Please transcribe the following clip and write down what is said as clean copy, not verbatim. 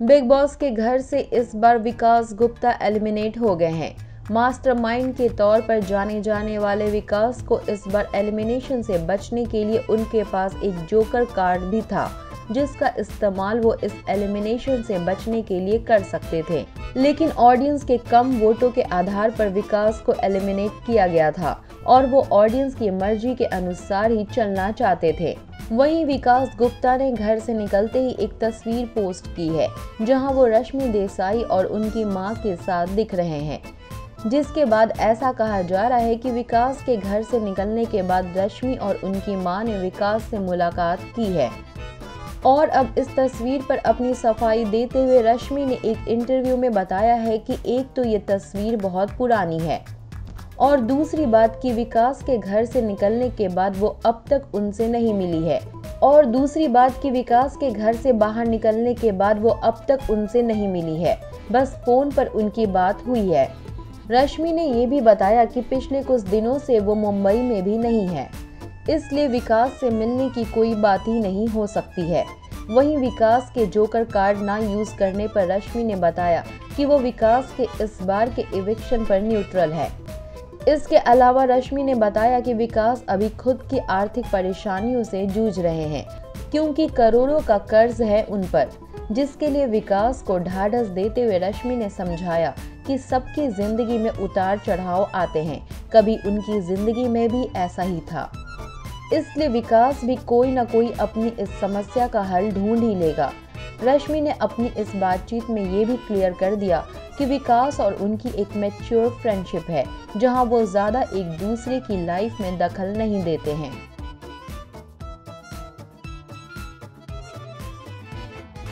Big boss के घर से इस बार विकास गुप्ता एलिमिनेट हो गए हैं। मास्टरमाइंड के तौर पर जाने जाने वाले विकास को इस बार एलिमिनेशन से बचने के लिए उनके पास एक जोकर कार्ड भी था, जिसका इस्तेमाल वो इस एलिमिनेशन से बचने के लिए कर सकते थे। लेकिन ऑडियंस के कम वोटों के आधार पर विकास को एलिमिनेट किया गया था और वो ऑडियंस की मर्जी के अनुसार ही चलना चाहते थे। वहीं विकास गुप्ता ने घर से निकलते ही एक तस्वीर पोस्ट की है, जहां वो रश्मि देसाई और उनकी मां के साथ दिख रहे हैं, जिसके बाद ऐसा कहा जा रहा है कि विकास के घर से निकलने के बाद रश्मि और उनकी मां ने विकास से मुलाकात की है। और अब इस तस्वीर पर अपनी सफाई देते हुए रश्मि ने एक इंटरव्यू में बताया है कि एक तो ये तस्वीर बहुत पुरानी है और दूसरी बात कि विकास के घर से निकलने के बाद वो अब तक उनसे नहीं मिली है और दूसरी बात कि विकास के घर से बाहर निकलने के बाद वो अब तक उनसे नहीं मिली है, बस फोन पर उनकी बात हुई है। रश्मि ने ये भी बताया कि पिछले कुछ दिनों से वो मुंबई में भी नहीं है, इसलिए विकास से मिलने की कोई बात ही नहीं हो सकती है। वहीं विकास के जोकर कार्ड ना यूज करने पर रश्मि ने बताया कि वो विकास के इस बार के इविक्शन पर न्यूट्रल है। इसके अलावा रश्मि ने बताया कि विकास अभी खुद की आर्थिक परेशानियों से जूझ रहे हैं, क्योंकि करोड़ों का कर्ज है उन पर, जिसके लिए विकास को ढाढ़स देते हुए रश्मि ने समझाया कि सबकी जिंदगी में उतार चढ़ाव आते हैं, कभी उनकी जिंदगी में भी ऐसा ही था, इसलिए विकास भी कोई न कोई अपनी इस समस्या का हल ढूंढ ही लेगा। रश्मि ने अपनी इस बातचीत में ये भी क्लियर कर दिया कि विकास और उनकी एक मैच्योर फ्रेंडशिप है, जहां वो ज्यादा एक दूसरे की लाइफ में दखल नहीं देते हैं।